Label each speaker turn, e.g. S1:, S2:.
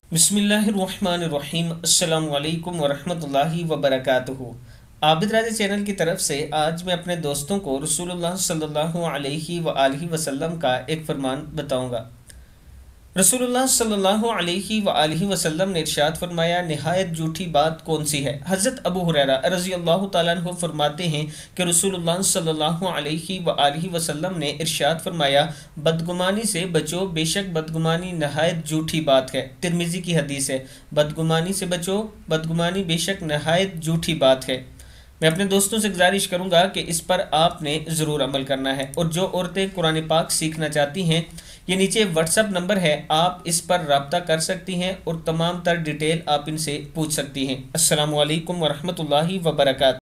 S1: बिस्मिल्लाहिर्रहमानिर्रहीम। अस्सलामु अलैकुम वरहमतुल्लाहि वबरकातुहू। आबिद राजा चैनल की तरफ से आज मैं अपने दोस्तों को रसूलुल्लाह सल्लल्लाहु अलैहि वआलिहि वसल्लम का एक फरमान बताऊंगा। रसूलुल्लाह सल्लल्लाहु अलैहि वआलिहि वसल्लम ने इरशाद फरमाया, निहायत झूठी बात कौन सी है। हज़रत अबू हुरैरा रज़ी अल्लाह तआला अन्हु फरमाते हैं कि रसूलुल्लाह सल्लल्लाहु अलैहि वआलिहि वसल्लम ने इरशाद फरमाया, बदगुमानी से बचो, बेशक बदगुमानी नहायत झूठी बात है। तिरमिज़ी की हदीस है। बदगुमानी से बचो, बदगुमानी बेशक नहायत झूठी बात है। मैं अपने दोस्तों से गुजारिश करूंगा कि इस पर आपने ज़रूर अमल करना है। और जो औरतें कुरान पाक सीखना चाहती हैं, ये नीचे व्हाट्सअप नंबर है, आप इस पर रब्ता कर सकती हैं और तमाम तर डिटेल आप इनसे पूछ सकती हैं। अस्सलामु अलैकुम वरहमतुल्लाहि वबरकातुहू।